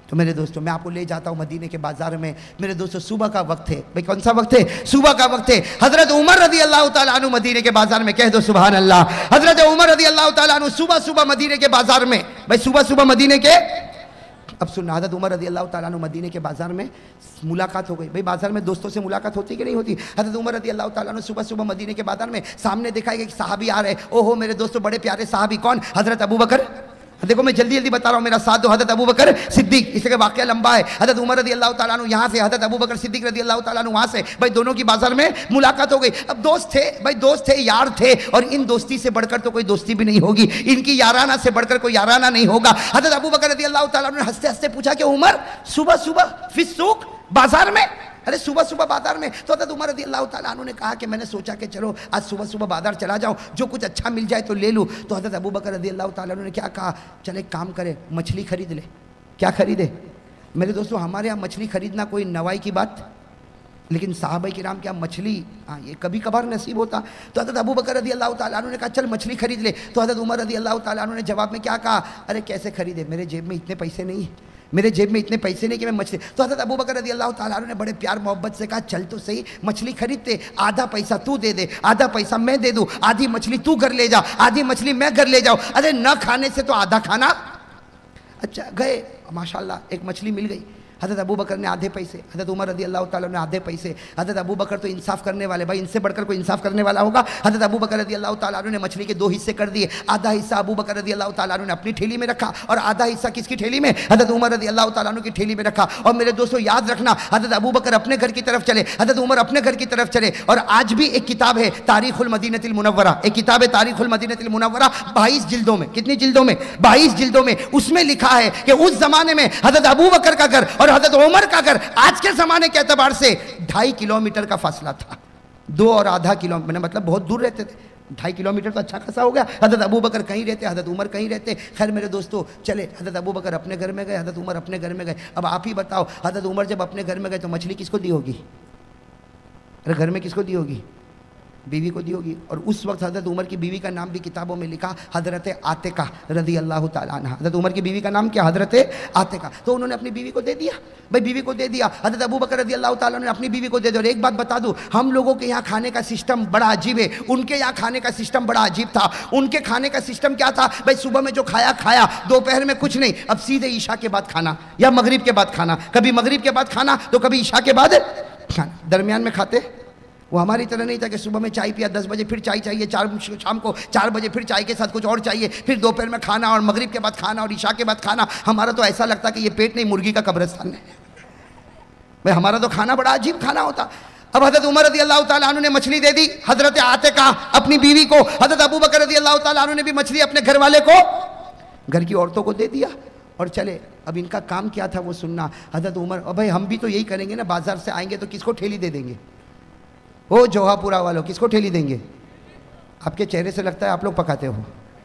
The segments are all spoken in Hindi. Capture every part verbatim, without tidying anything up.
तो मेरे दोस्तों मैं आपको ले जाता हूँ मदीने के बाजार में। मेरे दोस्तों सुबह का वक्त है। भाई कौन सा वक्त है? सुबह का वक्त है। हजरत उमर रदी अल्लाह ताला अन्हु मदीने के बाजार में, कह दो सुभान अल्लाह। हजरत उमर रदी अल्लाह ताला अन्हु सुबह सुबह मदीने के बाजार में, भाई सुबह सुबह मदीने के, अब सुनना, हजरत उमर रदी अल्लाह ताला अन्हु मदीने के बाजार में मुलाकात हो गई। भाई बाजार में दोस्तों से मुलाकात होती कि नहीं होती? हजरत उमर रदी अल्लाह ताला अन्हु सुबह सुबह मदीने के बाजार में, सामने देखा कि साहबी आ रहे। ओहो मेरे दोस्तों, बड़े प्यारे साहबी। कौन? हजरत अबू बकर। देखो मैं जल्दी जल्दी बता रहा हूँ, मेरा साथ दो। हजरत अबू बकर सिद्दीक, इसका वाक़या लंबा है। हजरत उमर रदी अल्लाह ताला अन्हु यहाँ से, हजरत अबू बकर सिद्दीक रदी अल्लाह ताला अन्हु वहाँ से। भाई दोनों की बाजार में मुलाकात हो गई। अब दोस्त थे, भाई दोस्त थे, यार थे, और इन दोस्ती से बढ़कर तो कोई दोस्ती भी नहीं होगी, इनकी याराना से बढ़कर कोई याराना नहीं होगा। हजरत अबू बकर रदी अल्लाह ताला अन्हु ने हंसते हंसते पूछा कि उमर सुबह सुबह फिस सूक, बाजार में? अरे सुबह सुबह बाजार में? तो हजरत उमर रदी अल्लाह ताला अन्हु ने कहा कि मैंने सोचा कि चलो आज सुबह सुबह बाजार चला जाऊं, जो कुछ अच्छा मिल जाए तो ले लूं। तो हजरत अबू बकर रदी अल्लाह ताला अन्हु ने क्या कहा? चले काम करे, मछली खरीद ले। क्या खरीदे? मेरे दोस्तों हमारे यहाँ मछली खरीदना कोई नवाई की बात, लेकिन साहबा किराम क्या मछली, हाँ ये कभी कभार नसीब होता। तो हजरत अबू बकर रदी अल्लाह ताला अन्हु ने कहा चल मछली खरीद ले। तो हजरत उमर रदी अल्लाह ताला अन्हु ने जवाब में क्या कहा? अरे कैसे खरीदे, मेरे जेब में इतने पैसे नहीं, मेरे जेब में इतने पैसे नहीं कि मैं मछली। तो हजरत अबू बकर रदी अल्लाह ताला अन्हु ने बड़े प्यार मोहब्बत से कहा चल तो सही, मछली खरीदते, आधा पैसा तू दे दे, आधा पैसा मैं दे दूं, आधी मछली तू घर ले जा, आधी मछली मैं घर ले जाऊं। अरे न खाने से तो आधा खाना। अच्छा गए, माशाल्लाह एक मछली मिल गई। हजरत अबू बकर ने आधे पैसे, हजरत उमर रदी अल्लाह ताला ने आधे पैसे। हजरत अबू बकर तो इंसाफ करने वाले, भाई इनसे बढ़कर कोई इंसाफ करने वाला होगा। हजरत अबू बकर रदी अल्लाह ताला ने मछली के दो हिस्से कर दिए। आधा हिस्सा अबू बकर रदी अल्लाह ताला ने अपनी ठेली में रखा, और आधा हिस्सा किसकी ठेली में? हजरत उमर रदी अल्लाह ताला की ठेली में रखा। और मेरे दोस्तों याद रखना, हजरत अबू बकर अपने घर की तरफ चले, हजरत उमर अपने घर की तरफ चले। और आज भी एक किताब है तारीखुल मदीनतिल मुनव्वरा, एक किताब है तारीखुल मदीनतिल मुनव्वरा, बाईस जिल्दों में। कितनी जिल्दों में? बाईस जिल्दों में। उसमें लिखा है कि उस जमाने में हजरत अबू बकर का घर और हजरत उमर का आज के जमाने के एतबार से ढाई किलोमीटर का फासला था। दो और आधा किलोमीटर, मतलब बहुत दूर रहते थे। ढाई किलोमीटर तो अच्छा खासा हो गया। हजरत अबू बकर कहीं रहते, हजरत उमर कहीं रहते। खैर मेरे दोस्तों चले, हजरत अबू बकर अपने घर में गए, हजरत उमर अपने घर में गए। अब आप ही बताओ, हजरत उमर जब अपने घर में गए तो मछली किसको दी होगी? अरे घर में किसको दी होगी? बीवी को दी होगी। और उस वक्त हजरत उमर की बीवी का नाम भी किताबों में लिखा, हजरत आतिका रदी अल्लाह ताला अन्हा। हजरत उमर की बीवी का नाम क्या? हजरत आतिका। तो उन्होंने अपनी बीवी को दे दिया, भाई बीवी को दे दिया। हजरत अबू बकर रदी अल्लाह ताला ने अपनी बीवी को दे दिया। और एक बात बता दूं, हम लोगों के यहाँ खाने का सिस्टम बड़ा अजीब है, उनके यहाँ खाने का सिस्टम बड़ा अजीब था। उनके खाने का सिस्टम क्या था? भाई सुबह में जो खाया खाया, दोपहर में कुछ नहीं, अब सीधे ईशा के बाद खाना या मगरिब के बाद खाना। कभी मगरिब के बाद खाना तो कभी ईशा के बाद खाना, दरमियान में खाते। वो हमारी तरह नहीं था कि सुबह में चाय पिया, दस बजे फिर चाय चाहिए, चार शाम को चार बजे फिर चाय के साथ कुछ और चाहिए, फिर दोपहर में खाना और मगरिब के बाद खाना और ईशा के बाद खाना। हमारा तो ऐसा लगता कि ये पेट नहीं मुर्गी का कब्रिस्तान है। भाई हमारा तो खाना बड़ा अजीब खाना होता। अब हजरत उमर रदी अल्लाह ताला अन्हु ने मछली दे दी हजरत आतिका अपनी बीवी को। हजरत अबू बकर रदी अल्लाह ताला अन्हु ने भी मछली अपने घर वाले को, घर की औरतों को दे दिया और चले। अब इनका काम क्या था वो सुनना। हजरत उमर, अब भाई हम भी तो यही करेंगे ना, बाजार से आएंगे तो किसको ठेली दे देंगे? ओ जोहापुरा वालों, किसको ठेली देंगे? आपके चेहरे से लगता है आप लोग पकाते हो।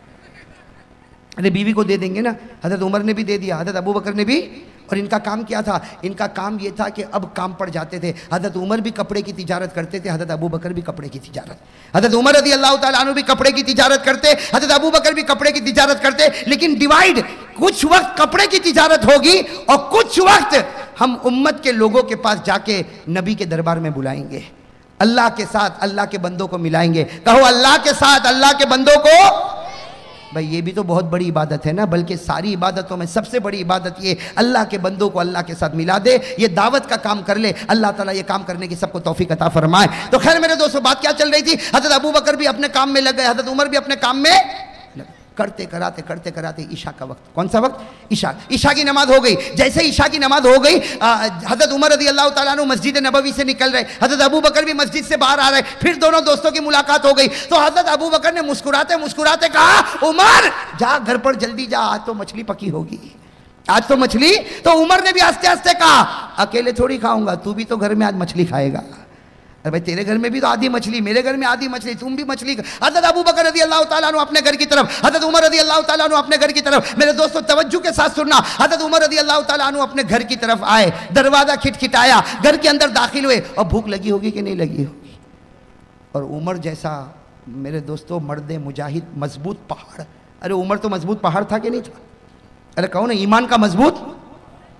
अरे बीवी को दे देंगे ना। हजरत उमर ने भी दे दिया, हजरत अबू बकर ने भी। और इनका काम क्या था? इनका काम ये था कि अब काम पड़ जाते थे। हजरत उमर भी कपड़े की तिजारत करते थे, हजरत अबू बकर भी कपड़े की तिजारत। हजरत उमर रदी अल्लाह ताला अन्हु भी कपड़े की तिजारत करते, हजरत अबू बकर भी कपड़े की तिजारत करते। लेकिन डिवाइड, कुछ वक्त कपड़े की तिजारत होगी और कुछ वक्त हम उम्मत के लोगों के पास जाके नबी के दरबार में बुलाएंगे, अल्लाह के साथ अल्लाह के बंदों को मिलाएंगे। कहो अल्लाह के साथ अल्लाह के बंदों को। भाई ये भी तो बहुत बड़ी इबादत है ना, बल्कि सारी इबादतों में सबसे बड़ी इबादत ये अल्लाह के बंदों को अल्लाह के साथ मिला दे। ये दावत का काम कर ले, अल्लाह ताला ये काम करने की सबको तौफीक अता फरमाए। तो खैर मेरे दोस्तों बात क्या चल रही थी? हजरत अबू बकर भी अपने काम में लग गए, हजरत उमर भी अपने काम में करते कराते करते कराते ईशा का वक्त। कौन सा वक्त? ईशा। ईशा की नमाज हो गई। जैसे ईशा की नमाज हो गई, हजरत उमर रदी अल्लाह ताला अन्हु मस्जिद नबवी से निकल रहे, हजरत अबू बकर भी मस्जिद से बाहर आ रहे। फिर दोनों दोस्तों की मुलाकात हो गई। तो हजरत अबू बकर ने मुस्कुराते मुस्कुराते कहा, उमर जा घर पर जल्दी जा, आज तो मछली पकी होगी, आज तो मछली। तो उमर ने भी हंसते हंसते कहा, अकेले थोड़ी खाऊंगा, तू भी तो घर में आज मछली खाएगा। अरे भाई तेरे घर में भी तो आधी मछली, मेरे घर में आधी मछली, तुम भी मछली। हजरत अबू बकर रदी अल्लाह ताला अन्हु अपने घर की तरफ, हजरत उमर रदी अल्लाह ताला अन्हु अपने घर की तरफ। मेरे दोस्तों तवज्जो के साथ सुनना। हजरत उमर रदी अल्लाह ताला अन्हु अपने घर की तरफ आए, दरवाजा खिटखिटाया, घर के अंदर दाखिल हुए। और भूख लगी होगी कि नहीं लगी होगी? और उमर जैसा मेरे दोस्तों मर्द मुजाहिद, मजबूत पहाड़। अरे उमर तो मजबूत पहाड़ था कि नहीं था? अरे कहो ना, ईमान का मजबूत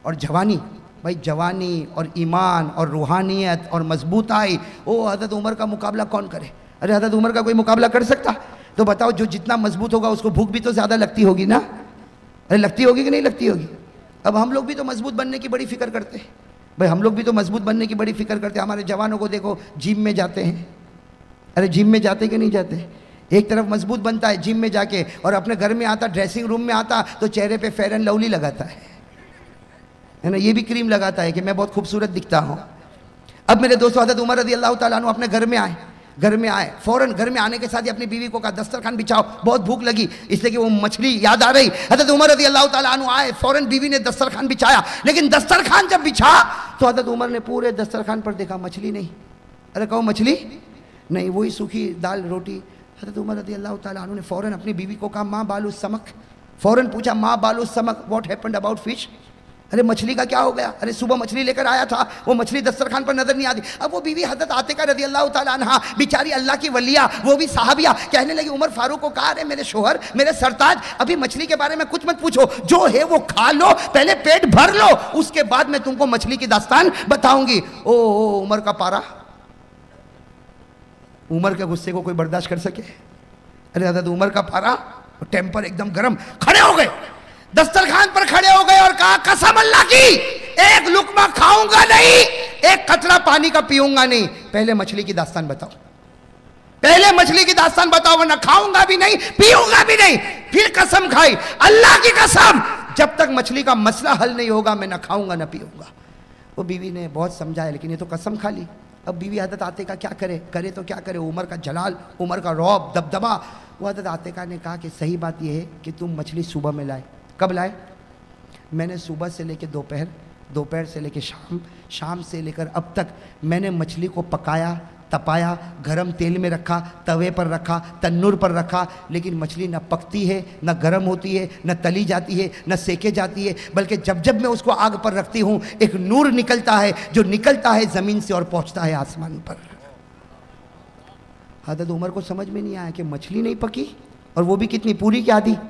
और जवानी, भाई जवानी और ईमान और रूहानियत और मजबूताई, ओ हज़रत उमर का मुकाबला कौन करे? अरे हज़रत उमर का कोई मुकाबला कर सकता? तो बताओ, जो जितना मजबूत होगा उसको भूख भी तो ज़्यादा लगती होगी ना? अरे लगती होगी कि नहीं लगती होगी? अब हम लोग भी तो मजबूत बनने की बड़ी फिक्र करते हैं भाई, हम लोग भी तो मजबूत बनने की बड़ी फिक्र करते हैं। हमारे जवानों को देखो, जिम में जाते हैं। अरे जिम में जाते कि नहीं जाते? एक तरफ मजबूत बनता है जिम में जाके, और अपने घर में आता, ड्रेसिंग रूम में आता तो चेहरे पे फेयर एंड लवली लगाता है, है ना? ये भी क्रीम लगाता है कि मैं बहुत खूबसूरत दिखता हूँ। अब मेरे दोस्तों, हज़रत उमर रज़ी अल्लाह ताला अन्हु अपने घर में आए। घर में आए, फौरन घर में आने के साथ ही अपनी बीवी को कहा दस्तरखान बिछाओ, बहुत भूख लगी, इसलिए कि वो मछली याद आ रही। हज़रत उमर रज़ी अल्लाह ताला अन्हु आए, फौरन बीवी ने दस्तरखान बिछाया, लेकिन दस्तरखान जब बिछा तो हज़रत उमर ने पूरे दस्तरखान पर देखा, मछली नहीं। अरे कहो मछली नहीं, वही सूखी दाल रोटी। हज़रत उमर रज़ी अल्लाह ताला अन्हु ने फौरन अपनी बीवी को कहा माँ बालू समक, फौरन पूछा माँ बालू समक, व्हाट हैपेंड अबाउट फिश? अरे मछली का क्या हो गया? अरे सुबह मछली लेकर आया था, वो मछली दस्तरखान पर नजर नहीं आती। अब वो बीवी हज़रत आतिका रज़ी अल्लाह ताला अन्हा, बेचारी अल्लाह की वलिया, वो भी सहाबिया, कहने लगी उमर फारूक को कहा, अरे मेरे शोहर, मेरे सरताज, अभी मछली के बारे में कुछ मत पूछो, जो है वो खा लो, पहले पेट भर लो, उसके बाद मैं तुमको मछली की दास्तान बताऊंगी। ओ, ओ उमर का पारा, उमर के गुस्से को कोई बर्दाश्त कर सके? अरे हज़रत उमर का पारा, टेम्पर एकदम गर्म, खड़े हो गए, दस्तरखान पर खड़े हो गए और कहा कसम अल्लाह की, एक लुकमा खाऊंगा नहीं, एक कतरा पानी का पीऊंगा नहीं, पहले मछली की दास्तान बताओ, पहले मछली की दास्तान बताओ, वरना खाऊंगा भी नहीं, पीऊंगा भी नहीं। फिर कसम खाई, अल्लाह की कसम, जब तक मछली का मसला हल नहीं होगा मैं ना खाऊंगा ना पीऊंगा। वो बीवी ने बहुत समझाया, लेकिन ये तो कसम खा ली। अब बीवी हज़रत आतिका क्या करे? करे तो क्या करे? उमर का जलाल, उमर का रौब, दबदबा। वो हज़रत आतिका ने कहा कि सही बात यह है कि तुम मछली सुबह में लाए। कब लाए? मैंने सुबह से लेकर दोपहर, दोपहर से लेकर शाम, शाम से लेकर अब तक मैंने मछली को पकाया, तपाया, गरम तेल में रखा, तवे पर रखा, तन्नूर पर रखा, लेकिन मछली न पकती है, न गरम होती है, न तली जाती है, न सेके जाती है, बल्कि जब जब मैं उसको आग पर रखती हूँ एक नूर निकलता है, जो निकलता है ज़मीन से और पहुँचता है आसमान पर। हज़रत उमर को समझ में नहीं आया कि मछली नहीं पकी, और वो भी कितनी, पूरी क्या आधी?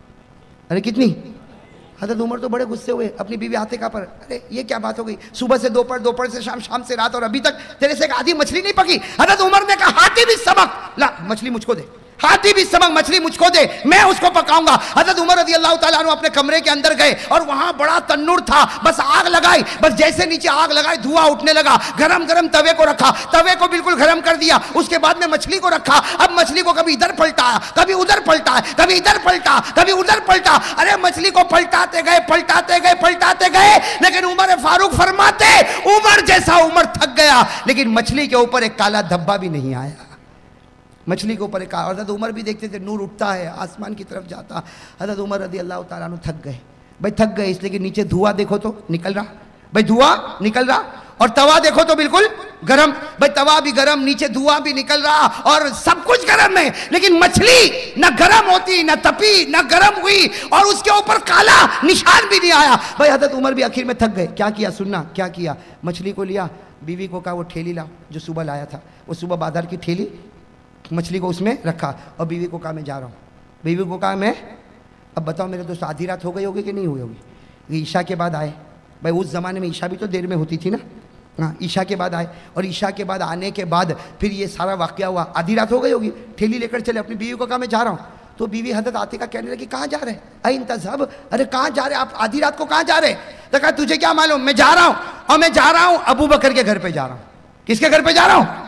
अरे कितनी? हज़रत उमर तो बड़े गुस्से हुए अपनी बीवी आतिका पर। अरे ये क्या बात हो गई? सुबह से दोपहर, दोपहर से शाम, शाम से रात, और अभी तक तेरे से एक आधी मछली नहीं पकी। हज़रत उमर ने कहा हाथी भी समक ला, मछली मुझको दे, हाथी भी समक मछली मुझको दे, मैं उसको पकाऊंगा। हज़रत उमर रज़ी अल्लाह ताला अन्हु अपने कमरे के अंदर गए और वहां बड़ा तन्नूर था, बस आग लगाई, बस जैसे नीचे आग लगाई धुआं उठने लगा, गरम गरम तवे को रखा, तवे को बिल्कुल गरम कर दिया, उसके बाद में मछली को रखा। अब मछली को कभी इधर पलटाया, कभी उधर पलटा, कभी इधर पलटा, कभी उधर पलटा। अरे मछली को पलटाते गए, पलटाते गए, पलटाते गए, लेकिन उमर फारूक फरमाते, उमर जैसा उमर थक गया, लेकिन मछली के ऊपर एक काला धब्बा भी नहीं आया। मछली के ऊपर एक, हज़रत उमर भी देखते थे नूर उठता है, आसमान की तरफ जाता। हज़रत उमर रज़ी अल्लाह ताला अन्हु थक गए, भाई थक गए, इसलिए कि नीचे धुआं देखो तो निकल रहा, भाई धुआं निकल रहा, और तवा देखो तो बिल्कुल गरम, भाई तवा भी गरम, नीचे धुआं भी निकल रहा, और सब कुछ गरम है, लेकिन मछली न गरम होती, न तपी, न गरम हुई, और उसके ऊपर काला निशान भी नहीं आया। भाई हज़रत उमर भी आखिर में थक गए। क्या किया? सुनना क्या किया? मछली को लिया, बीवी को कहा वो ठेली लाओ जो सुबह लाया था, वो सुबह बाजार की ठेली, मछली को उसमें रखा, और बीवी को कहा मैं जा रहा हूँ। बीवी को कहा मैं, अब बताओ मेरे दोस्त, आधी रात हो गई होगी कि नहीं हुई होगी? ईशा के बाद आए, भाई उस ज़माने में ईशा भी तो देर में होती थी ना, हाँ ईशा के बाद आए, और ईशा के बाद आने के बाद फिर ये सारा वाक़या हुआ, आधी रात हो गई होगी, ठेली लेकर चले, अपनी बीवी को कहा मैं जा रहा हूँ। तो बीवी हज़रत आतिका कहने लगी कहाँ जा रहे? अइन तज़हब, अरे कहाँ जा रहे आप आधी रात को, कहाँ जा रहे? तो कहा तुझे क्या मालूम, मैं जा रहा हूँ, और मैं जा रहा हूँ अबू बकर के घर पे जा रहा हूँ। किसके घर पे जा रहा हूँ?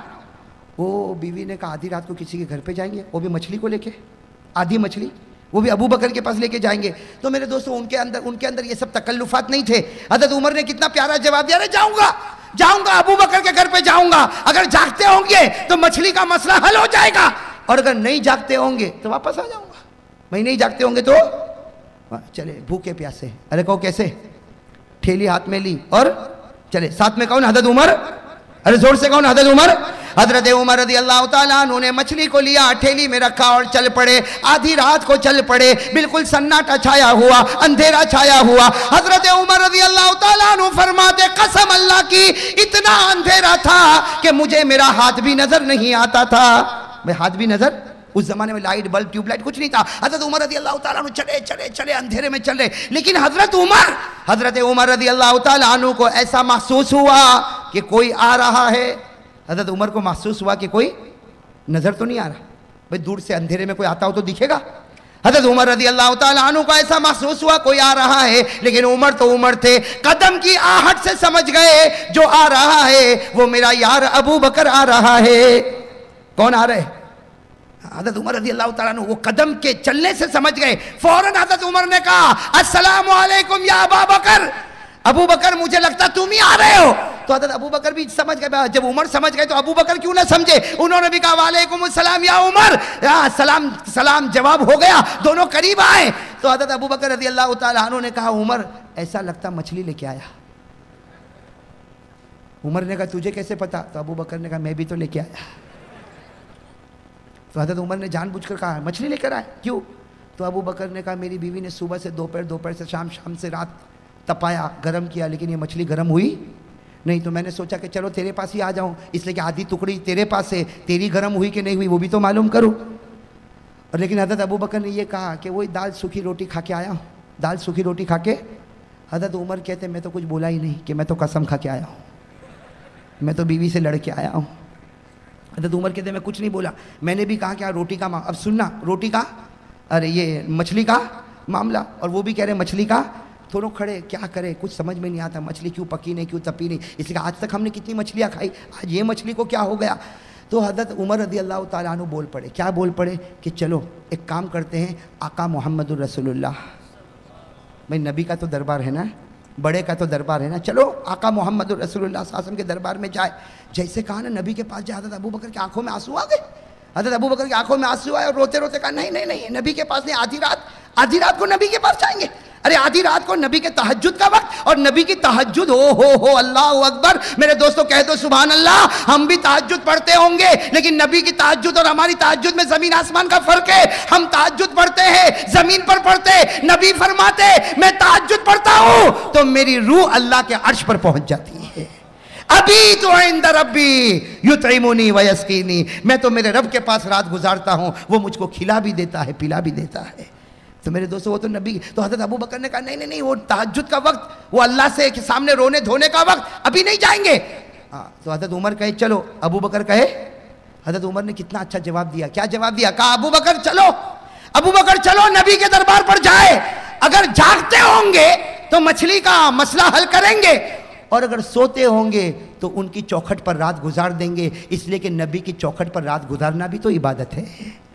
वो बीवी ने कहा आधी रात को किसी के घर पे जाएंगे, वो भी मछली को लेके, आधी मछली, वो भी अबू बकर के पास लेके जाएंगे। तो मेरे दोस्तों उनके अंदर उनके अंदर ये सब तकल्लुफात नहीं थे। हज़रत उमर ने कितना प्यारा जवाब दिया, अरे जाऊंगा जाऊंगा अबू बकर के घर पे जाऊंगा, अगर जागते होंगे तो मछली का मसला हल हो जाएगा, और अगर नहीं जागते होंगे तो वापस आ जाऊंगा। भाई नहीं जागते होंगे तो चले भूखे प्यासे। अरे कहो कैसे? ठेली हाथ में ली और चले, साथ में कौन? हज़रत उमर, अरे जोर से कौन? हज़रत उमर। हज़रत उमर रज़ी अल्लाह ताला अन्हु ने मछली को लिया, ठेली में रखा और चल पड़े। आधी रात को चल पड़े, बिल्कुल सन्नाटा छाया हुआ, अंधेरा छाया हुआ। हज़रत उमर रज़ी अल्लाह ताला अन्हु फरमाते कसम अल्लाह की, इतना अंधेरा था कि मुझे मेरा हाथ भी नजर नहीं आता था। भाई हाथ भी नजर उस जमाने में लाइट बल्ब ट्यूबलाइट कुछ नहीं था। हजरत उमर रदी अल्लाह ताला अन्हु चले चले चले अंधेरे में चल रहे, लेकिन हजरत उमर हजरत उमर रदी अल्लाह ताला अन्हु को ऐसा महसूस हुआ कि कोई आ रहा है। हजरत उमर को महसूस हुआ कि कोई नजर तो नहीं आ रहा, भाई दूर से अंधेरे में कोई आता हो तो दिखेगा। हजरत उमर रदी अल्लाह ताला अन्हु को ऐसा महसूस हुआ कोई आ रहा है, लेकिन उमर तो उमर थे, कदम की आहट से समझ गए जो आ रहा है वो मेरा यार अबू बकर आ रहा है। कौन आ रहे? हजरत उमर रदी अल्लाह ताला अन्हु वो कदम के चलने से समझ गए। फौरन हजरत उमर ने कहा अस्सलामु अलैकुम या अबू बकर, अबू बकर मुझे लगता तुम ही आ रहे हो। तो हजरत अबू बकर भी समझ गए। जब उमर समझ गए तो अबू बकर क्यों ना समझे, उन्होंने भी कहा वालेकुम अस्सलाम या उमर, या सलाम सलाम जवाब हो गया, दोनों करीब आए। तो हजरत अबू बकर रदी अल्लाह ताला अन्हु ने कहा उमर ऐसा लगता मछली लेके आया। उमर ने कहा तुझे कैसे पता? तो अबू बकर ने कहा मैं भी तो लेके आया। तो हजरत उमर ने जानबूझकर कहा मछली लेकर आए, क्यों? तो अबू बकर ने कहा मेरी बीवी ने सुबह से दोपहर, दोपहर से शाम, शाम से रात तपाया, गर्म किया, लेकिन ये मछली गर्म हुई नहीं। तो मैंने सोचा कि चलो तेरे पास ही आ जाऊं, इसलिए कि आधी टुकड़ी तेरे पास है, तेरी गर्म हुई कि नहीं हुई वो भी तो मालूम करूं। और लेकिन हजरत अबू बकर ने ये कहा कि वही दाल सूखी रोटी खा के आया हूँ, दाल सूखी रोटी खा के। हजरत उमर कहते मैं तो कुछ बोला ही नहीं कि मैं तो कसम खा के आया हूँ, मैं तो बीवी से लड़ के आया हूँ। हजरत उमर कहते मैं कुछ नहीं बोला, मैंने भी कहा क्या रोटी का मामला, अब सुनना रोटी का, अरे ये मछली का मामला, और वो भी कह रहे मछली का। दोनों खड़े क्या करें, कुछ समझ में नहीं आता, मछली क्यों पकी नहीं, क्यों तपी नहीं, इसलिए आज तक हमने कितनी मछलियाँ खाई, आज ये मछली को क्या हो गया। तो हजरत उमर रदी अल्लाह ताला अन्हु बोल पड़े, क्या बोल पड़े कि चलो एक काम करते हैं, आका मोहम्मदुर रसूलुल्लाह, भाई नबी का तो दरबार है ना, बड़े का तो दरबार है ना, चलो आका मोहम्मदुर रसूलुल्लाह सल्लल्लाहु अलैहि वसल्लम के दरबार में जाए। जैसे कहा ना नबी के पास जाए, हजरत अबू बकर की आंखों में आंसू आ गए। हजरत अबू बकर की आंखों में आंसू आए और रोते रोते कहा नहीं नहीं नहीं नबी के पास नहीं, आधी रात, आधी रात को नबी के पास जाएंगे। अरे आधी रात को नबी के तहज्जुद का वक्त, और नबी की तहज्जुद हो हो हो अल्लाह अकबर। मेरे दोस्तों कह दो सुभान अल्लाह। हम भी तहज्जुद पढ़ते होंगे, लेकिन नबी की तहज्जुद और हमारी तहज्जुद में जमीन आसमान का फर्क है। हम तहज्जुद पढ़ते हैं जमीन पर पढ़ते, नबी फरमाते मैं तहज्जुद पढ़ता हूं तो मेरी रूह अल्लाह के अर्श पर पहुंच जाती है। अभी तो इंद रब्बी युतइमुनी व यस्कीनी, मैं तो मेरे रब के पास रात गुजारता हूं, वो मुझको खिला भी देता है, पिला भी देता है। तो मेरे दोस्तों वो तो नबी। तो हजरत अबू बकर ने कहा नहीं नहीं नहीं वो तहज्जुद का वक्त, वो अल्लाह से के सामने रोने धोने का वक्त, अभी नहीं जाएंगे। हाँ तो हजरत उमर कहे चलो, अबू बकर कहे, हजरत उमर ने कितना अच्छा जवाब दिया, क्या जवाब दिया? कहा अबू बकर चलो, अबू बकर चलो नबी के दरबार पर जाए, अगर जागते होंगे तो मछली का मसला हल करेंगे, और अगर सोते होंगे तो उनकी चौखट पर रात गुजार देंगे, इसलिए कि नबी की चौखट पर रात गुजारना भी तो इबादत है।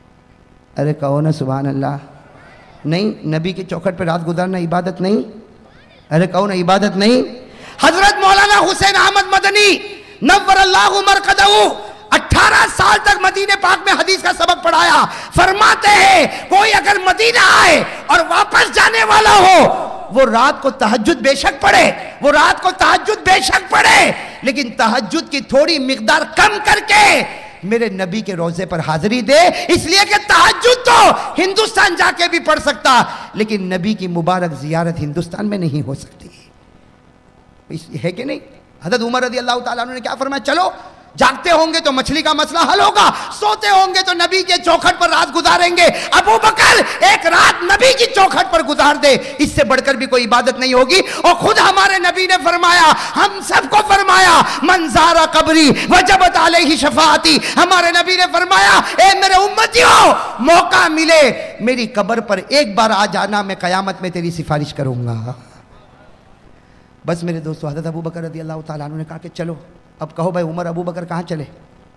अरे कहो ना सुभान अल्लाह। नहीं, नबी की चौखट पर रात गुजारना इबादत नहीं? अरे कहो ना इबादत नहीं? हजरत मौलाना हुसैन अहमद मदनी नव्वरल्लाहु मरकदहू अठारह साल तक मदीने पाक में हदीस का सबक पढ़ाया। फरमाते हैं कोई अगर मदीना आए और वापस जाने वाला हो, वो रात को तहज्जुद बेशक पढ़े, वो रात को तहज्जुद बेशक पढ़े, लेकिन तहज्जुद की थोड़ी मिकदार कम करके मेरे नबी के रोजे पर हाजिरी दे, इसलिए कि तहज्जुद तो हिंदुस्तान जाके भी पढ़ सकता, लेकिन नबी की मुबारक जियारत हिंदुस्तान में नहीं हो सकती है कि नहीं? हजरत उमर रज़ी अल्लाह ताला अन्हु ने क्या फरमाया? चलो जागते होंगे तो मछली का मसला हल होगा, सोते होंगे तो नबी के चौखट पर रात गुजारेंगे। अबू बकर एक रात नबी की चौखट पर गुजार दे, इससे बढ़कर भी कोई इबादत नहीं होगी। और खुद हमारे नबी ने फरमाया, हम सबको फरमाया मंजारा कब्री वजबत अलैहि शफाअती। हमारे नबी ने फरमाया ए मेरे उम्मतियों, मौका मिले मेरी कब्र पर एक बार आ जाना, मैं कयामत में तेरी सिफारिश करूंगा। बस मेरे दोस्तों, हज़रत अबू बकर रज़ी अल्लाह ताला अन्हु ने कहा कि चलो अब कहो भाई उमर अबू बकर कहाँ चले?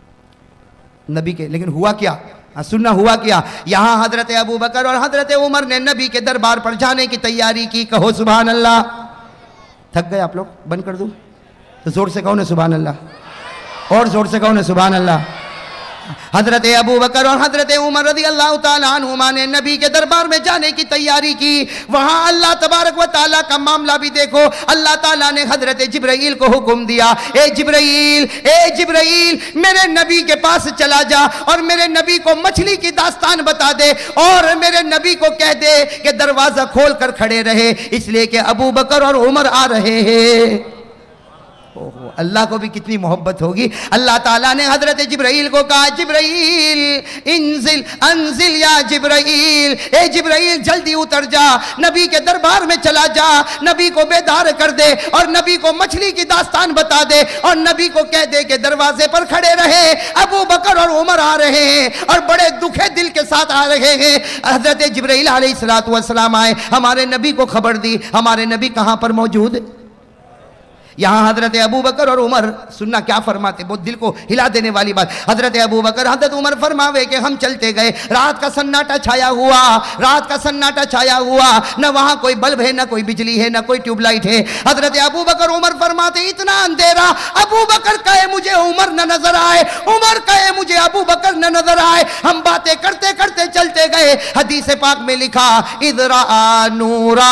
नबी के। लेकिन हुआ क्या? हाँ सुनना हुआ क्या? यहाँ हजरत अबू बकर और हजरत उमर ने नबी के दरबार पर जाने की तैयारी की। कहो सुभान अल्लाह। थक गए आप लोग? बंद कर दूं? तो जोर से कहो ना सुभान अल्लाह, और जोर से कहो ना सुभान अल्लाह। हजरत अबू बकर और हजरत उमर रज़ी अल्लाह ताला अन्हुमा ने नबी के दरबार में जाने की तैयारी की। वहां अल्लाह तबारक व ताला का मामला भी देखो। अल्लाह ताला ने हजरत जिब्राइल को हुक्म दिया, ए जिब्राइल, ए जिब्राइल मेरे नबी के पास चला जा और मेरे नबी को मछली की दास्तान बता दे, और मेरे नबी को कह दे कि दरवाजा खोल कर खड़े रहे, इसलिए कि अबू बकर और उमर आ रहे हैं। ओहो अल्लाह को भी कितनी मोहब्बत होगी। अल्लाह ताला ने हजरत जिब्राइल को कहा, जिब्राइल इंजिल अंजिल या जिब्राइल, ए जिब्राइल जल्दी उतर जा, नबी के दरबार में चला जा, नबी को बेदार कर दे और नबी को मछली की दास्तान बता दे और नबी को कह दे कि दरवाजे पर खड़े रहे, अबू बकर और उमर आ रहे हैं और बड़े दुखे दिल के साथ आ रहे हैं। हजरत जिब्राइल अलैहिस्सलातु वस्सलाम आए, हमारे नबी को खबर दी। हमारे नबी कहां पर मौजूद? यहाँ हजरत अबू बकर और उमर, सुनना क्या फरमाते, बहुत दिल को हिला देने वाली बात। हजरत अबू बकर हजरत उमर फरमावे कि हम चलते गए, रात का सन्नाटा छाया हुआ, रात का सन्नाटा छाया हुआ, न वहां कोई बल्ब है, न कोई बिजली है, न कोई ट्यूबलाइट है। हजरत अबू बकर उमर फरमाते इतना अंधेरा, अबू बकर कहे मुझे उमर न नजर आए, उमर कहे मुझे अबू बकर न नजर आए। हम बातें करते करते चलते गए। हदीस पाक में लिखा इदरा नूरा,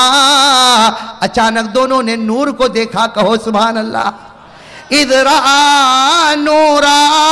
अचानक दोनों ने नूर को देखा। कहो सुभान अल्लाह। इदरा नूरा,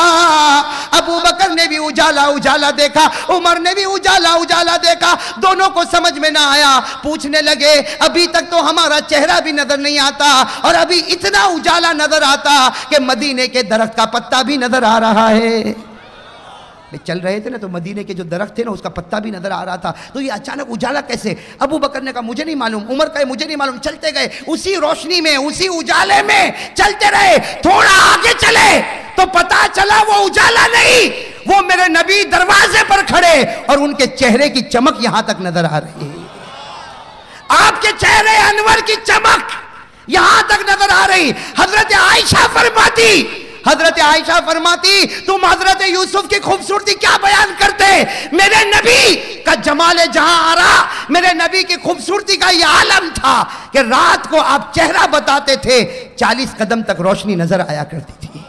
अबू बकर ने भी उजाला उजाला देखा, उमर ने भी उजाला उजाला देखा। दोनों को समझ में ना आया, पूछने लगे अभी तक तो हमारा चेहरा भी नजर नहीं आता और अभी इतना उजाला नजर आता कि मदीने के दरख्त का पत्ता भी नजर आ रहा है। चल रहे थे ना तो मदीने के जो दरख्त थे ना उसका पत्ता भी नजर आ रहा था। तो ये अचानक उजाला कैसे? अबू बकर ने कहा मुझे नहीं मालूम, उमर कहे मुझे नहीं मालूम। चलते गए उसी रोशनी में, उसी उजाले में चलते रहे। थोड़ा आगे चले तो पता चला वो उजाला नहीं, वो मेरे नबी दरवाजे पर खड़े और उनके चेहरे की चमक यहां तक नजर आ रही है। आपके चेहरे अनवर की चमक यहां तक नजर आ रही। हजरत आयशा फरमाती, हजरत आयशा फरमाती तुम हजरत यूसुफ की खूबसूरती क्या बयान करते, मेरे नबी का जमाले जहां आ रहा, मेरे नबी की खूबसूरती का यह आलम था कि रात को आप चेहरा बताते थे, चालीस कदम तक रोशनी नजर आया करती थी।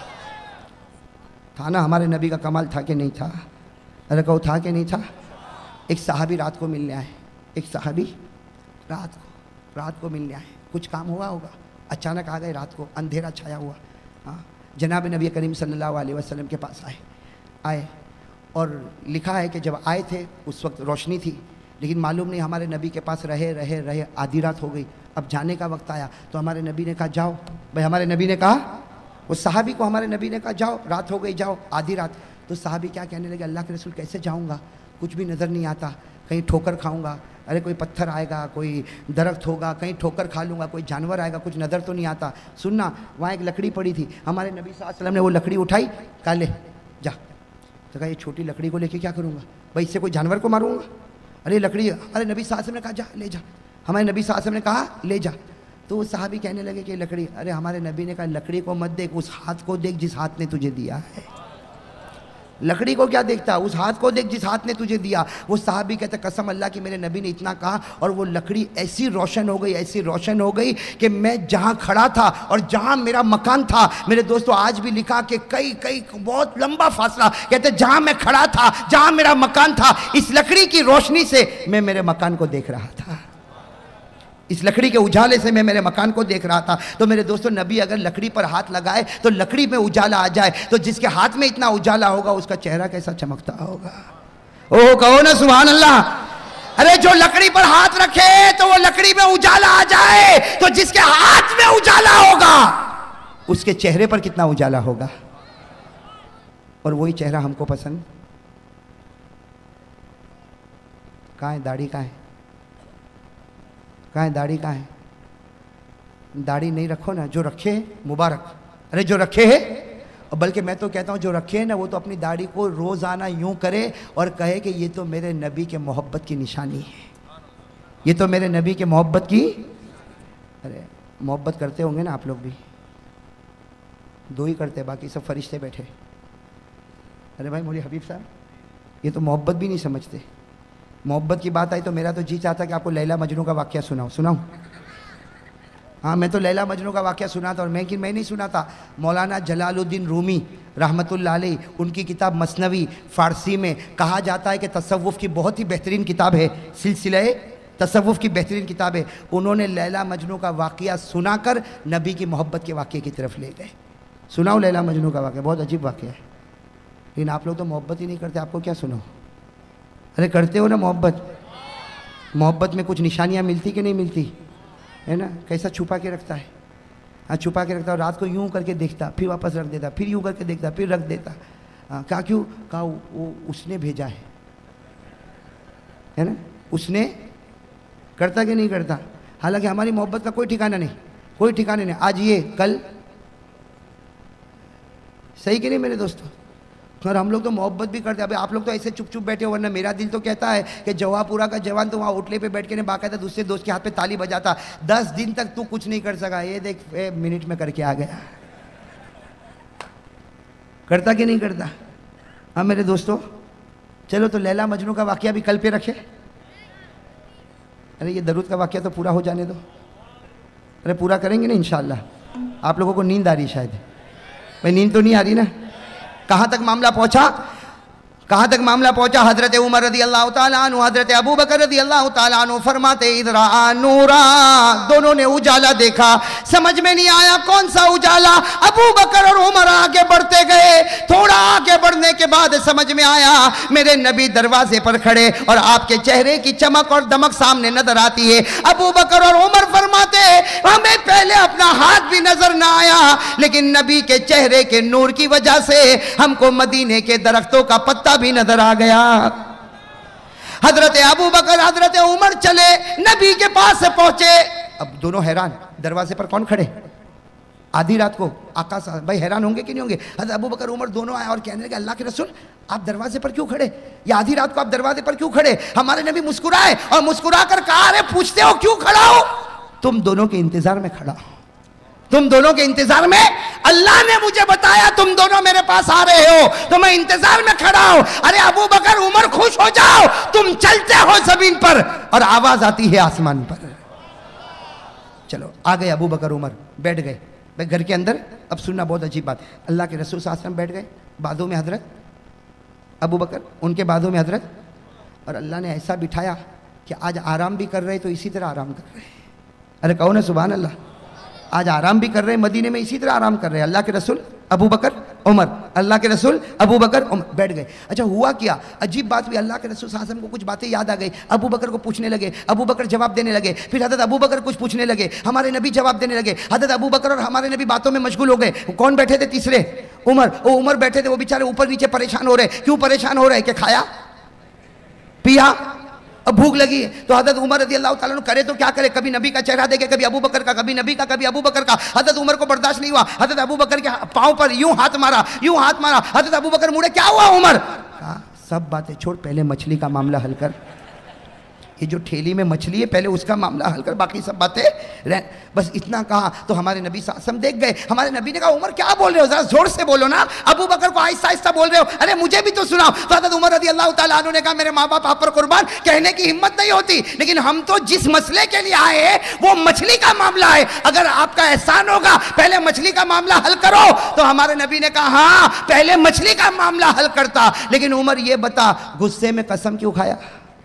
था ना हमारे नबी का कमाल, था कि नहीं था? अरे कहो था कि नहीं था? एक सहाबी रात को मिलने आए, एक सहाबी रात को रात को मिलने आए, कुछ काम हुआ होगा, अचानक आ गए रात को, अंधेरा छाया हुआ। हाँ, जनाब नबी करीम सल्लल्लाहु अलैहि वसल्लम के पास आए आए और लिखा है कि जब आए थे उस वक्त रोशनी थी, लेकिन मालूम नहीं हमारे नबी के पास रहे रहे रहे आधी रात हो गई। अब जाने का वक्त आया तो हमारे नबी ने कहा जाओ भाई, हमारे नबी ने कहा, उस सहाबी को हमारे नबी ने कहा जाओ, रात हो गई जाओ, आधी रात। तो सहाबी क्या कहने लगे, अल्लाह के रसूल कैसे जाऊँगा, कुछ भी नज़र नहीं आता, कहीं ठोकर खाऊंगा, अरे कोई पत्थर आएगा, कोई दरख्त होगा, कहीं ठोकर खा लूँगा, कोई जानवर आएगा, कुछ नज़र तो नहीं आता। सुनना, वहाँ एक लकड़ी पड़ी थी, हमारे नबी सल्लल्लाहु अलैहि वसल्लम ने वो लकड़ी उठाई, कहा ले जा। तो कहा ये छोटी लकड़ी को लेके क्या करूँगा भाई, इससे कोई जानवर को मारूंगा? अरे लकड़ी, अरे नबी सल्लल्लाहु अलैहि वसल्लम ने कहा जा ले जा, हमारे नबी सल्लल्लाहु अलैहि वसल्लम ने कहा ले जा। तो वो साहबी कहने लगे कि लकड़ी, अरे हमारे नबी ने कहा लकड़ी को मत देख, उस हाथ को देख जिस हाथ ने तुझे दिया है। लकड़ी को क्या देखता, उस हाथ को देख जिस हाथ ने तुझे दिया। वो साहबी कहते कसम अल्लाह की मेरे नबी ने इतना कहा और वो लकड़ी ऐसी रोशन हो गई, ऐसी रोशन हो गई कि मैं जहाँ खड़ा था और जहाँ मेरा मकान था, मेरे दोस्तों आज भी लिखा कि कई कई बहुत लंबा फासला, कहते जहाँ मैं खड़ा था, जहाँ मेरा मकान था, इस लकड़ी की रोशनी से मैं मेरे मकान को देख रहा था, इस लकड़ी के उजाले से मैं मेरे मकान को देख रहा था। तो मेरे दोस्तों नबी अगर लकड़ी पर हाथ लगाए तो लकड़ी में उजाला आ जाए, तो जिसके हाथ में इतना उजाला होगा उसका चेहरा कैसा चमकता होगा। ओह कहो ना सुभान अल्लाह। अरे जो लकड़ी पर हाथ रखे तो वो लकड़ी में उजाला आ जाए, तो जिसके हाथ में उजाला होगा उसके चेहरे पर कितना उजाला होगा। और वही चेहरा हमको पसंद। कहाँ है दाढ़ी, कहाँ है कहाँ है दाढ़ी, कहाँ है दाढ़ी? नहीं रखो ना, जो रखे मुबारक। अरे जो रखे है, और बल्कि मैं तो कहता हूँ जो रखे है ना वो तो अपनी दाढ़ी को रोज़ाना यूं करे और कहे कि ये तो मेरे नबी के मोहब्बत की निशानी है, ये तो मेरे नबी के मोहब्बत की। अरे मोहब्बत करते होंगे ना आप लोग भी, दो ही करते, बाकी सब फरिश्ते बैठे। अरे भाई मौलवी हबीब साहब, ये तो मोहब्बत भी नहीं समझते। मोहब्बत की बात आई तो मेरा तो जी चाहता कि आपको लैला मजनू का वाक़या सुनाऊं सुनाऊं हाँ, मैं तो लैला मजनू का वाक़या सुनाता, और मैं कि मैं नहीं सुनाता। मौलाना जलालुद्दीन रूमी रहमतुल्लाह अलैह, उनकी किताब मसनवी फ़ारसी में कहा जाता है कि तसव्वुफ़ की बहुत ही बेहतरीन किताब है, सिलसिले तसव्वुफ़ की बेहतरीन किताब है। उन्होंने लैला मजनू का वाक़या सुनाकर नबी की मोहब्बत के वाक़े की तरफ ले गए। सुनाओ लैला मजनू का वाक़या, बहुत अजीब वाक़या है, लेकिन आप लोग तो मोहब्बत ही नहीं करते, आपको क्या सुनाओ? अरे करते हो ना मोहब्बत, मोहब्बत में कुछ निशानियाँ मिलती कि नहीं मिलती है ना, कैसा छुपा के रखता है। हाँ, छुपा के रखता और रात को यूं करके देखता, फिर वापस रख देता, फिर यूं करके देखता, फिर रख देता। हाँ, क्या क्यों? कहा वो उसने भेजा है, है ना, उसने। करता कि नहीं करता? हालांकि हमारी मोहब्बत का कोई ठिकाना नहीं, कोई ठिकाने नहीं, आज ये कल, सही कि नहीं मेरे दोस्तों? और हम लोग तो मोहब्बत भी करते हैं। अभी आप लोग तो ऐसे चुप चुप बैठे हो, वरना मेरा दिल तो कहता है कि जवाहपुरा का जवान तो वहाँ होटले पे बैठ के ने बाकायदा दूसरे दोस्त के हाथ पे ताली बजाता, दस दिन तक तू कुछ नहीं कर सका, ये देख ए, मिनट में करके आ गया। करता कि नहीं करता? हाँ मेरे दोस्तों, चलो तो लैला मजनू का वाकया भी कल पे रखे। अरे ये दरूद का वाकया तो पूरा हो जाने दो। अरे पूरा करेंगे ना इंशाअल्लाह। आप लोगों को नींद आ रही शायद? भाई नींद तो नहीं आ रही ना? कहाँ तक मामला पहुंचा? कहाँ तक मामला पहुंचा? हजरत उमर रदी अल्लाह ताला अन्हु, हजरत अबू बकर रदी अल्लाह ताला अन्हु फरमाते इधर नूरा, दोनों ने उजाला देखा, समझ में नहीं आया कौन सा उजाला। अबू बकर और उमर आगे बढ़ते गए, थोड़ा आगे बढ़ने के बाद समझ में आया मेरे नबी दरवाजे पर खड़े और आपके चेहरे की चमक और दमक सामने नजर आती है। अबू बकर और उमर फरमाते हमें पहले अपना हाथ भी नजर ना आया, लेकिन नबी के चेहरे के नूर की वजह से हमको मदीने के दरख्तों का पत्ता भी नजर आ गया। हजरत अबू बकर हजरत उमर चले, नबी के पास से पहुंचे। अब दोनों हैरान, दरवाजे पर कौन खड़े? आधी रात को आका साहब, भाई हैरान होंगे कि नहीं होंगे? हजरत अबू बकर उमर दोनों आए और कहने लगे अल्लाह के रसूल आप दरवाजे पर क्यों खड़े? या आधी रात को आप दरवाजे पर क्यों खड़े? हमारे नबी मुस्कुराए और मुस्कुरा कर कहा अरे पूछते हो क्यों खड़ा हो? तुम दोनों के इंतजार में खड़ा हो, तुम दोनों के इंतजार में। अल्लाह ने मुझे बताया तुम दोनों मेरे पास आ रहे हो तो मैं इंतजार में खड़ा हूं। अरे अबू बकर उमर खुश हो जाओ, तुम चलते हो जमीन पर और आवाज आती है आसमान पर। चलो आ गए अबू बकर उमर, बैठ गए भाई घर के अंदर। अब सुनना बहुत अजीब बात, अल्लाह के रसूल सल्लल्लाहु अलैहि वसल्लम बैठ गए, बाजू में हजरत अबू बकर, उनके बाजू में हजरत, और अल्लाह ने ऐसा बिठाया कि आज आराम भी कर रहे तो इसी तरह आराम कर रहे। अरे कहो ना सुभान अल्लाह। आज आराम भी कर रहे हैं मदीने में, इसी तरह आराम कर रहे हैं। अल्लाह के रसूल अबू बकर उमर, अल्लाह के रसूल अबू बकर उमर, बैठ गए। अच्छा हुआ क्या? अजीब बात हुई, अल्लाह के रसूल सल्लल्लाहु अलैहि वसल्लम को कुछ बातें याद आ गई, अबू बकर को पूछने लगे, अबू बकर जवाब देने लगे, फिर हजरत अबू बकर कुछ पूछने लगे, हमारे नबी जवाब देने लगे। हजरत अबू बकर और हमारे नबी बातों में मशगूल हो गए। कौन बैठे थे? तीसरे उमर। वो उमर बैठे थे, वो बेचारे ऊपर नीचे परेशान हो रहे। क्यों परेशान हो रहे? कि खाया पिया, अब भूख लगी है। तो हजरत उमर रज़ी अल्लाह ताला अन्हु करे तो क्या करे, कभी नबी का चेहरा देखे, कभी अबू बकर का, कभी नबी का, कभी अबू बकर का। हजरत उमर को बर्दाश्त नहीं हुआ, हजरत अबू बकर के पांव पर यूं हाथ मारा, यूं हाथ मारा। हजरत अबू बकर मुड़े, क्या हुआ उमर? कहा सब बातें छोड़, पहले मछली का मामला हल कर। ये जो ठेली में मछली है पहले उसका मामला हल कर, बाकी सब बातें रह। बस इतना कहा तो हमारे नबी सल्लल्लाहु अलैहि वसल्लम देख गए। हमारे नबी ने कहा उमर क्या बोल रहे हो, जरा जोर से बोलो ना, अबू बकर को आहिस्ता आहिस्ता बोल रहे हो, अरे मुझे भी तो सुनाओ। तो हज़रत उमर रज़ी अल्लाह ताला अन्हु ने कहा मेरे माँ बाप आप पर कुर्बान, कहने की हिम्मत नहीं होती, लेकिन हम तो जिस मसले के लिए आए हैं वो मछली का मामला है, अगर आपका एहसान होगा पहले मछली का मामला हल करो। तो हमारे नबी ने कहा हाँ पहले मछली का मामला हल करता, लेकिन उमर ये बता गुस्से में कसम क्यों खाया?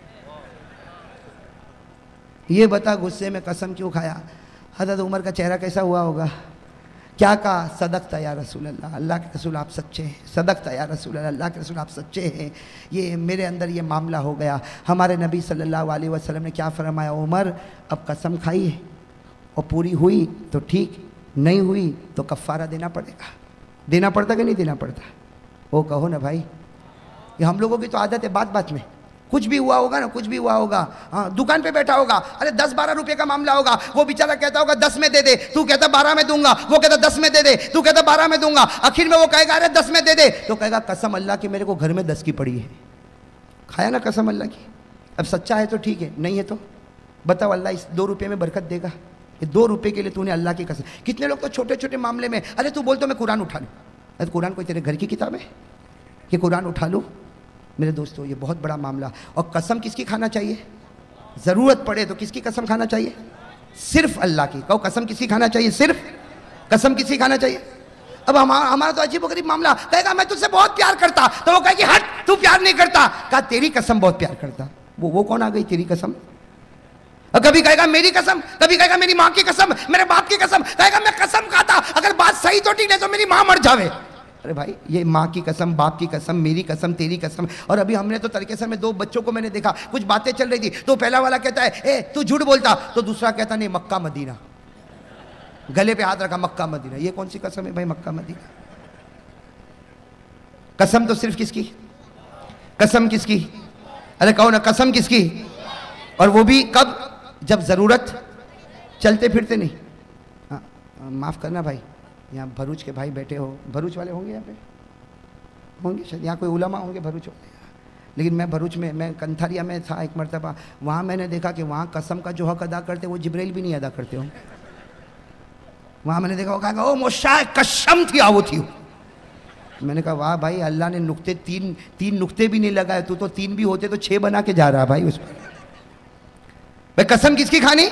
ये बता गुस्से में कसम क्यों खाया? हज़रत उमर का चेहरा कैसा हुआ होगा? क्या कहा? सदक़ता या रसूल अल्लाह, अल्लाह के रसूल आप सच्चे हैं। सदक़ता या रसूल अल्लाह, अल्लाह के रसूल आप सच्चे हैं। ये मेरे अंदर ये मामला हो गया। हमारे नबी सल्लल्लाहु अलैहि वसल्लम ने क्या फरमाया, उमर अब कसम खाई है और पूरी हुई तो ठीक, नहीं हुई तो कफ़ारा देना पड़ेगा। देना पड़ता कि नहीं देना पड़ता? वो कहो ना भाई, ये हम लोगों की तो आदत है बात बात में, कुछ भी हुआ होगा ना, कुछ भी हुआ होगा, हाँ दुकान पे बैठा होगा, अरे दस बारह रुपए का मामला होगा, वो बेचारा कहता होगा दस में दे दे, तू कहता बारह में दूंगा, वो कहता दस में दे दे, तू कहता बारह में दूंगा, आखिर में वो कहेगा अरे दस में दे दे, तो कहेगा कसम अल्लाह की मेरे को घर में दस की पड़ी है। खाया ना कसम अल्लाह की। अब सच्चा है तो ठीक है, नहीं है तो बताओ अल्लाह इस दो रुपये में बरकत देगा? ये दो रुपये के लिए तूने अल्लाह की कसम। कितने लोग तो छोटे छोटे मामले में, अरे तू बोल तो मैं कुरान उठा लूँ, अरे कुरान कोई तेरे घर की किताब है कि कुरान उठा लूँ? मेरे दोस्तों ये बहुत बड़ा मामला। और कसम किसकी खाना चाहिए? ज़रूरत पड़े तो किसकी कसम खाना चाहिए? सिर्फ अल्लाह की। कहो कसम किसकी खाना चाहिए? सिर्फ कसम किसकी खाना चाहिए? अब हमारा हमारा तो अजीब गरीब मामला, कहेगा मैं तुझसे बहुत प्यार करता, तो वो कहेगी हट तू प्यार नहीं करता, कहा तेरी कसम बहुत प्यार करता। वो वो कौन आ गई तेरी कसम? और कभी कहेगा मेरी कसम, कभी कहेगा मेरी माँ की कसम, मेरे बाप की कसम, कहेगा मैं कसम खाता, अगर बात सही तो ठीक है तो मेरी माँ मर जावे। अरे भाई ये माँ की कसम, बाप की कसम, मेरी कसम, तेरी कसम। और अभी हमने तो तरीकेसर में दो बच्चों को मैंने देखा, कुछ बातें चल रही थी, तो पहला वाला कहता है ए तू झूठ बोलता, तो दूसरा कहता नहीं मक्का मदीना। गले पे हाथ रखा, मक्का मदीना। ये कौन सी कसम है भाई, मक्का मदीना? कसम तो सिर्फ किसकी? कसम किसकी? अरे कहो ना, कसम किसकी? और वो भी कब? जब जरूरत, चलते फिरते नहीं। हाँ, माफ करना भाई, यहाँ भरूच के भाई बैठे हो, भरूच वाले होंगे यहाँ पे? होंगे शायद, यहाँ कोई उलमा होंगे भरूच वाले। लेकिन मैं भरूच में, मैं कंथारिया में था एक मरतबा, वहाँ मैंने देखा कि वहाँ कसम का जो हक अदा करते वो जिब्राइल भी नहीं अदा करते हो। वहाँ मैंने देखा, वो कहा ओ मोशा कसम थी आवो थी। मैंने कहा वाह भाई, अल्लाह ने नुक्ते तीन तीन नुक्ते भी नहीं लगाए, तू तो तीन भी होते तो छः बना के जा रहा भाई उस पर। भाई कसम किसकी खानी?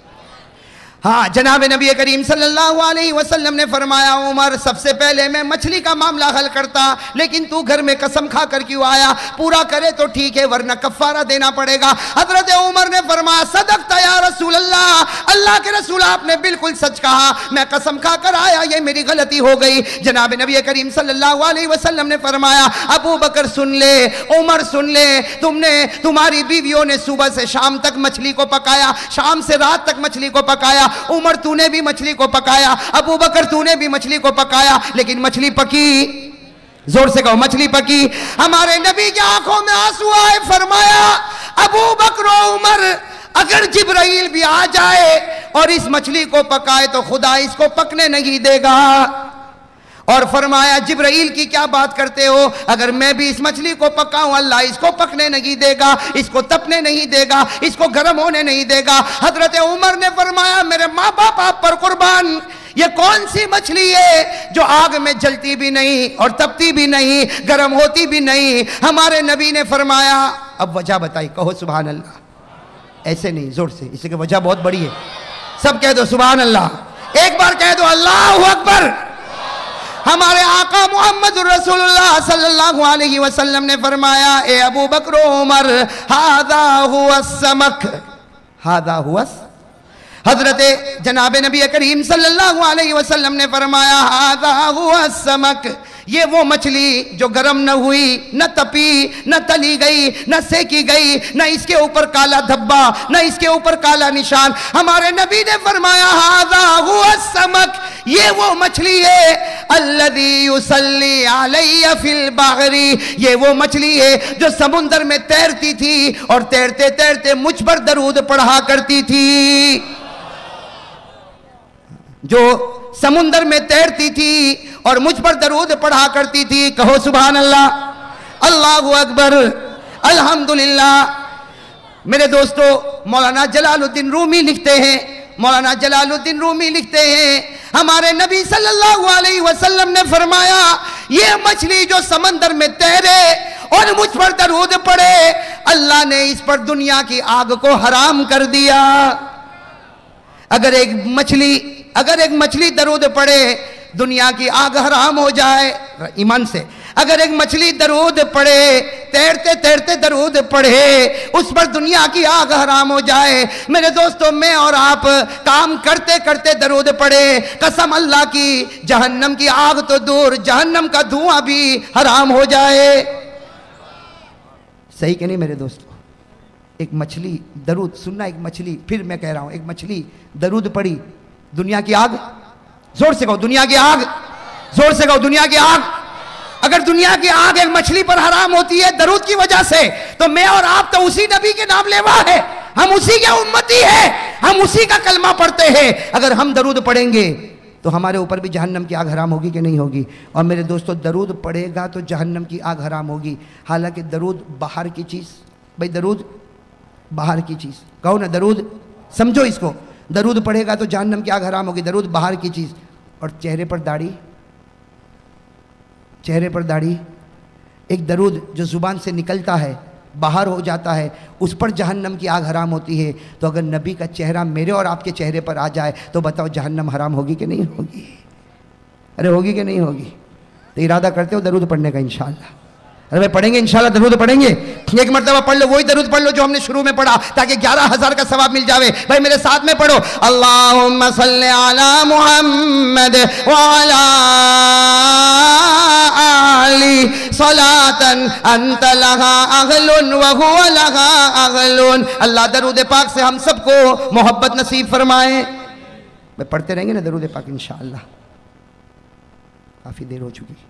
हाँ, जनाब नबी करीम सल्लल्लाहु अलैहि वसल्लम ने फरमाया, उमर सबसे पहले मैं मछली का मामला हल करता, लेकिन तू घर में कसम खा कर क्यों आया? पूरा करे तो ठीक है, वरना कफ्फारा देना पड़ेगा। हजरत उमर ने फरमाया, सदक़ता या रसूल अल्लाह, अल्लाह के रसूल आपने बिल्कुल सच कहा, मैं कसम खा कर आया, ये मेरी गलती हो गई। जनाब नबी करीम सल्लल्लाहु अलैहि वसल्लम ने फरमाया, अबू बकर सुन ले, उमर सुन ले, तुमने तुम्हारी बीवियों ने सुबह से शाम तक मछली को पकाया, शाम से रात तक मछली को पकाया। उमर तूने भी मछली को पकाया, अबू बकर तूने भी मछली को पकाया, लेकिन मछली पकी, जोर से कहो मछली पकी। हमारे नबी की आंखों में आंसू आए, फरमाया अबू बकर और उमर, अगर जिब्राइल भी आ जाए और इस मछली को पकाए तो खुदा इसको पकने नहीं देगा। और फरमाया जिब्राइल की क्या बात करते हो, अगर मैं भी इस मछली को पकाऊं अल्लाह इसको पकने नहीं देगा, इसको तपने नहीं देगा, इसको गर्म होने नहीं देगा। हजरत उमर ने फरमाया, मेरे माँ बाप आप पर कुर्बान, ये कौन सी मछली है जो आग में जलती भी नहीं और तपती भी नहीं, गर्म होती भी नहीं? हमारे नबी ने फरमाया, अब वजह बताई, कहो सुभान अल्लाह। ऐसे नहीं, जोर से, इसकी वजह बहुत बड़ी है। सब कह दो सुभान अल्लाह, एक बार कह दो अल्लाह अकबर। हमारे आका मोहम्मद रसूलुल्लाह सल्लल्लाहु अलैहि वसल्लम ने फरमाया, ए अबू बकर उमर, हादा हुआ समक, हादा हुआ। हजरत जनाब नबी करीम सल्लल्लाहु अलैहि वसल्लम ने फरमाया, हादा हुआ समक, ये वो मछली जो गर्म न हुई, न तपी, न तली गई, न सेकी गई, न इसके ऊपर काला धब्बा, न इसके ऊपर काला निशान। हमारे नबी ने फरमाया, हादा हुआ समक, ये वो मछली है, अल्लज़ी युसल्ली अलैया फिल बहरी, ये वो मछली है जो समुंदर में तैरती थी और तैरते तैरते मुझ पर दरूद पढ़ा करती थी। जो समुंदर में तैरती थी और मुझ पर दरूद पढ़ा करती थी। कहो सुभान अल्लाह, अल्लाहु अकबर, अल्हम्दुलिल्लाह। मेरे दोस्तों, मौलाना जलालुद्दीन रूमी लिखते हैं, मौलाना जलालुद्दीन रूमी लिखते हैं, हमारे नबी सल्लल्लाहु अलैहि वसल्लम ने फरमाया, ये मछली जो समंदर में तैरे और मुझ पर दरूद पड़े, अल्लाह ने इस पर दुनिया की आग को हराम कर दिया। अगर एक मछली अगर एक मछली दरूद पड़े, दुनिया की आग हराम हो जाए, ईमान से। अगर एक मछली दरूद पड़े, तैरते तैरते दरूद पढ़े, उस पर दुनिया की आग हराम हो जाए। मेरे दोस्तों, मैं और आप काम करते करते दरूद पढ़े, कसम अल्लाह की, जहन्नम की आग तो दूर, जहन्नम का धुआं भी हराम हो जाए। सही कि नहीं मेरे दोस्तों? एक मछली दरूद सुनना, एक मछली, फिर मैं कह रहा हूं, एक मछली दरूद पड़ी, दुनिया की आग, जोर से कहो दुनिया की आग, जोर से कहो दुनिया की आग। अगर दुनिया की आग एक मछली पर हराम होती है दरूद की वजह से, तो मैं और आप तो उसी नबी के नाम लेवा है, हम उसी के उम्मती है, हम उसी का कलमा पढ़ते हैं। अगर हम दरूद पढ़ेंगे तो हमारे ऊपर भी जहन्नम की आग हराम होगी कि नहीं होगी? और मेरे दोस्तों, दरूद पढ़ेगा तो जहन्नम की आग हराम होगी। हालांकि दरूद बाहर की चीज़, भाई दरूद बाहर की चीज़, कहो ना दरूद, समझो इसको, दरूद पढ़ेगा तो जहन्नम की आग हराम होगी, दरूद बाहर की चीज़। और चेहरे पर दाढ़ी, चेहरे पर दाढ़ी, एक दरूद जो ज़ुबान से निकलता है, बाहर हो जाता है, उस पर जहन्नम की आग हराम होती है। तो अगर नबी का चेहरा मेरे और आपके चेहरे पर आ जाए तो बताओ जहन्नम हराम होगी कि नहीं होगी? अरे होगी कि नहीं होगी? तो इरादा करते हो दरूद पढ़ने का इंशाअल्लाह? अरे भाई पढ़ेंगे इंशाल्लाह, दरूद पढ़ेंगे। एक मरतबा पढ़ लो, वही दरूद पढ़ लो जो हमने शुरू में पढ़ा, ताकि ग्यारह हजार का सवाब मिल जावे। भाई मेरे साथ में पढ़ो, अल्लाहुम्मा सल्ली अला मुहम्मद व अला आली सलातन अंत लहा अहलुन व हुवा लहा अहलुन। अल्लाह दरूद पाक से हम सबको मोहब्बत नसीब फरमाए। मैं पढ़ते रहेंगे ना दरूद पाक इंशाअल्लाह। काफ़ी देर हो चुकी,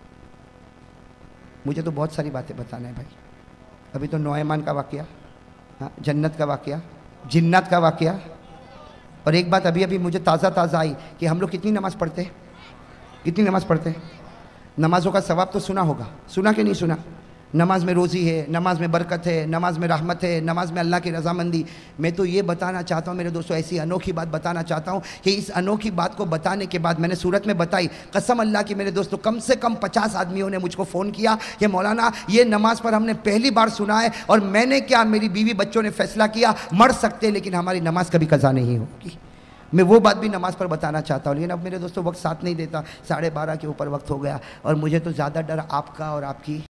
मुझे तो बहुत सारी बातें बताना है भाई। अभी तो नौयमान का वाक़या, हाँ, जन्नत का वाक़या, जिन्नत का वाक़या, और एक बात अभी अभी मुझे ताज़ा ताज़ा आई कि हम लोग कितनी नमाज़ पढ़ते हैं, कितनी नमाज़ पढ़ते हैं। नमाज़ों का सवाब तो सुना होगा, सुना कि नहीं सुना। नमाज में रोज़ी है, नमाज में बरकत है, नमाज में रहमत है, नमाज में अल्लाह की रज़ामंदी। मैं तो ये बताना चाहता हूँ मेरे दोस्तों, ऐसी अनोखी बात बताना चाहता हूँ कि इस अनोखी बात को बताने के बाद मैंने सूरत में बताई, कसम अल्लाह की मेरे दोस्तों, कम से कम पचास आदमियों ने मुझको फ़ोन किया कि मौलाना ये नमाज़ पर हमने पहली बार सुना है और मैंने क्या, मेरी बीवी बच्चों ने फ़ैसला किया मर सकते लेकिन हमारी नमाज़ कभी कज़ा नहीं होगी। मैं वो बात भी नमाज़ पर बताना चाहता हूँ, लेकिन अब मेरे दोस्तों वक्त साथ नहीं देता, साढ़े बारह के ऊपर वक्त हो गया और मुझे तो ज़्यादा डर आपका और आपकी